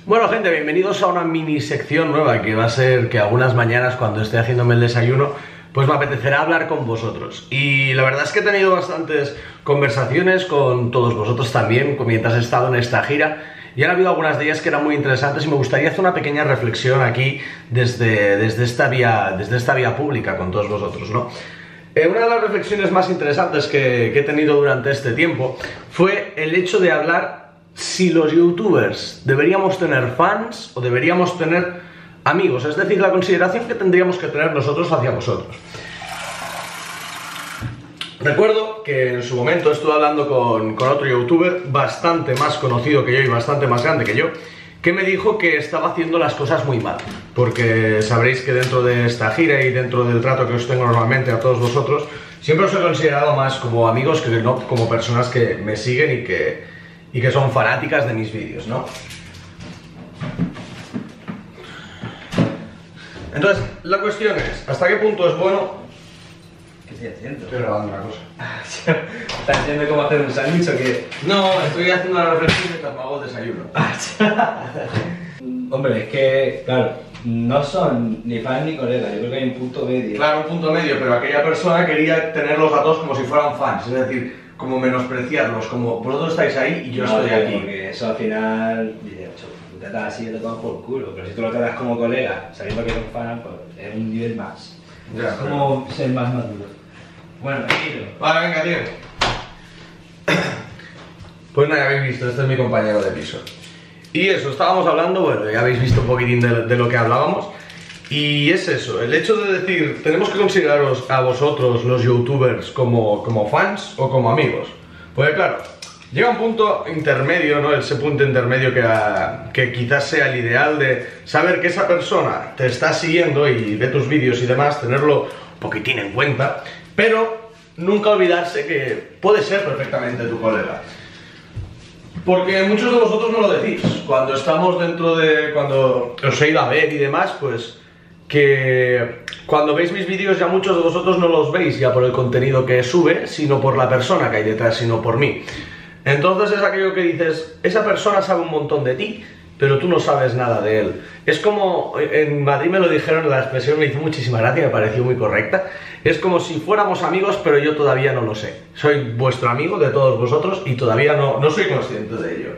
Bueno, gente, bienvenidos a una mini sección nueva que va a ser que algunas mañanas cuando esté haciéndome el desayuno pues me apetecerá hablar con vosotros. Y la verdad es que he tenido bastantes conversaciones con todos vosotros también mientras he estado en esta gira, y han habido algunas de ellas que eran muy interesantes y me gustaría hacer una pequeña reflexión aquí desde esta vía pública con todos vosotros, ¿no? Una de las reflexiones más interesantes que he tenido durante este tiempo fue el hecho de hablar si los youtubers deberíamos tener fans o deberíamos tener amigos, es decir, la consideración que tendríamos que tener nosotros hacia vosotros. Recuerdo que en su momento estuve hablando con otro youtuber bastante más conocido que yo y bastante más grande que yo, que me dijo que estaba haciendo las cosas muy mal, porque sabréis que dentro de esta gira y dentro del trato que os tengo normalmente a todos vosotros, siempre os he considerado más como amigos que no como personas que me siguen y que son fanáticas de mis vídeos, ¿no? Entonces, la cuestión es, ¿hasta qué punto es bueno? ¿Qué estoy haciendo? Estoy grabando una cosa. ¿Estás viendo cómo hacer un sándwich o qué? No, estoy haciendo una reflexión mientras me hago el desayuno. Hombre, es que, claro, no son ni fans ni colegas, yo creo que hay un punto medio. Claro, un punto medio, pero aquella persona quería tenerlos a todos como si fueran fans, es decir, como menospreciarlos, como vosotros estáis ahí y yo estoy aquí. Porque eso al final, dice, tú te das así y te tomas por culo, pero si tú lo tratas como colega, sabiendo que eres un fan, pues es un nivel más. Ya, es como ser más maduro. Bueno, tranquilo. Vale, venga, tío. Pues nada, ya habéis visto, este es mi compañero de piso. Y eso, estábamos hablando, bueno, ya habéis visto un poquitín de lo que hablábamos. Y es eso, el hecho de decir, tenemos que consideraros a vosotros, los youtubers, como fans o como amigos. Porque claro, llega un punto intermedio, ¿no? Ese punto intermedio que quizás sea el ideal de saber que esa persona te está siguiendo y ve tus vídeos y demás, tenerlo un poquitín en cuenta, pero nunca olvidarse que puede ser perfectamente tu colega. Porque muchos de vosotros no lo decís, cuando estamos cuando os he ido a ver y demás, pues que cuando veis mis vídeos ya muchos de vosotros no los veis ya por el contenido que sube, sino por la persona que hay detrás, sino por mí. Entonces es aquello que dices, esa persona sabe un montón de ti, pero tú no sabes nada de él. Es como, en Madrid me lo dijeron, la expresión me hizo muchísima gracia, me pareció muy correcta. Es como si fuéramos amigos, pero yo todavía no lo sé. Soy vuestro amigo de todos vosotros y todavía no soy consciente de ello.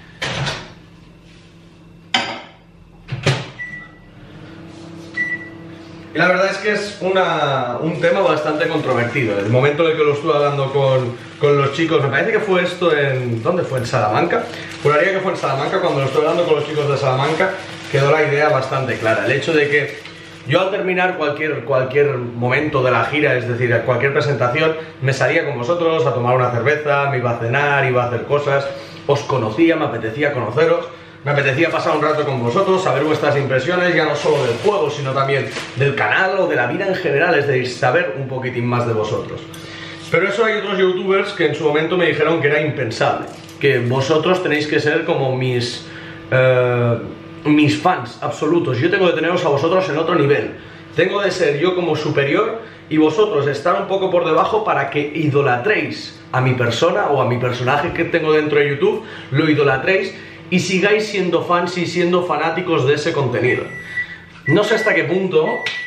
Y la verdad es que es un tema bastante controvertido. El momento en el que lo estuve hablando con los chicos, me parece que fue esto en... ¿dónde fue? ¿En Salamanca? Juraría que fue en Salamanca. Cuando lo estuve hablando con los chicos de Salamanca quedó la idea bastante clara. El hecho de que yo al terminar cualquier momento de la gira, es decir, cualquier presentación, me salía con vosotros a tomar una cerveza, me iba a cenar, iba a hacer cosas, os conocía, me apetecía conoceros. Me apetecía pasar un rato con vosotros, saber vuestras impresiones, ya no solo del juego, sino también del canal o de la vida en general, es decir, saber un poquitín más de vosotros. Pero eso hay otros youtubers que en su momento me dijeron que era impensable, que vosotros tenéis que ser como mis fans absolutos. Yo tengo que teneros a vosotros en otro nivel. Tengo de ser yo como superior y vosotros estar un poco por debajo para que idolatréis a mi persona o a mi personaje que tengo dentro de YouTube, lo idolatréis y sigáis siendo fans y siendo fanáticos de ese contenido. No sé hasta qué punto...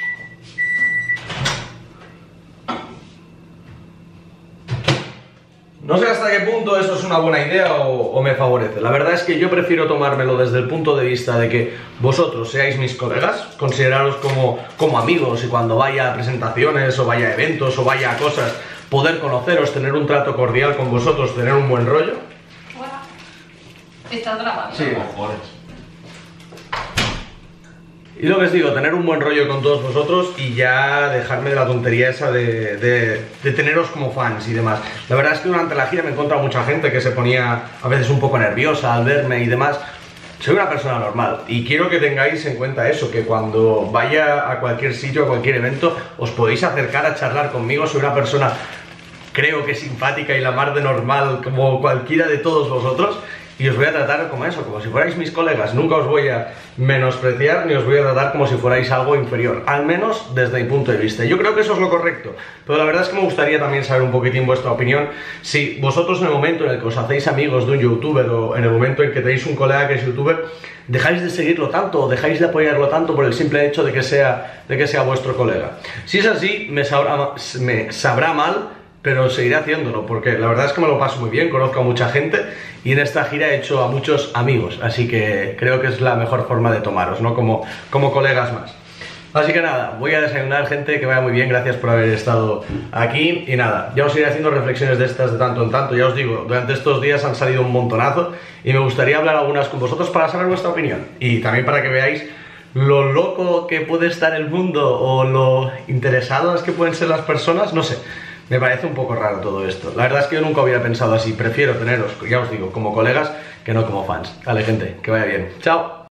No sé hasta qué punto eso es una buena idea o me favorece. La verdad es que yo prefiero tomármelo desde el punto de vista de que vosotros seáis mis colegas, consideraros como amigos y cuando vaya a presentaciones o vaya a eventos o vaya a cosas, poder conoceros, tener un trato cordial con vosotros, tener un buen rollo. ¿Estás grabando? Sí, cojones. Y lo que os digo, tener un buen rollo con todos vosotros y ya dejarme de la tontería esa de teneros como fans y demás. La verdad es que durante la gira me he encontrado mucha gente que se ponía a veces un poco nerviosa al verme y demás. Soy una persona normal y quiero que tengáis en cuenta eso, que cuando vaya a cualquier sitio, a cualquier evento, os podéis acercar a charlar conmigo. Soy una persona, creo que simpática y la mar de normal como cualquiera de todos vosotros. y os voy a tratar como eso, como si fuerais mis colegas. Nunca os voy a menospreciar ni os voy a tratar como si fuerais algo inferior, al menos desde mi punto de vista. Yo creo que eso es lo correcto, pero la verdad es que me gustaría también saber un poquitín vuestra opinión. Si vosotros en el momento en el que os hacéis amigos de un youtuber o en el momento en que tenéis un colega que es youtuber, dejáis de seguirlo tanto o dejáis de apoyarlo tanto por el simple hecho de que sea vuestro colega. Si es así, me sabrá mal, pero seguiré haciéndolo, porque la verdad es que me lo paso muy bien, conozco a mucha gente y en esta gira he hecho a muchos amigos, así que creo que es la mejor forma de tomaros, ¿no? Como colegas más. Así que nada, voy a desayunar, gente, que vaya muy bien, gracias por haber estado aquí. Y nada, ya os iré haciendo reflexiones de estas de tanto en tanto. Ya os digo, durante estos días han salido un montonazo y me gustaría hablar algunas con vosotros para saber vuestra opinión. Y también para que veáis lo loco que puede estar el mundo o lo interesadas que pueden ser las personas, no sé. Me parece un poco raro todo esto. La verdad es que yo nunca hubiera pensado así. Prefiero teneros, ya os digo, como colegas que no como fans. Vale, gente, que vaya bien. Chao.